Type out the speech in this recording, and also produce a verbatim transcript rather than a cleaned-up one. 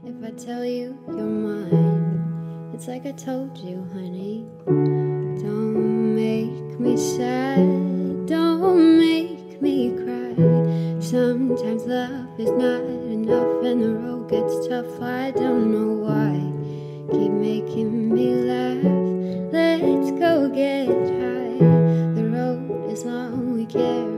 If I tell you you're mine, it's like I told you, honey. Don't make me sad, don't make me cry. Sometimes love is not enough and the road gets tough. I don't know why, keep making me laugh. Let's go get high. The road is long, we carry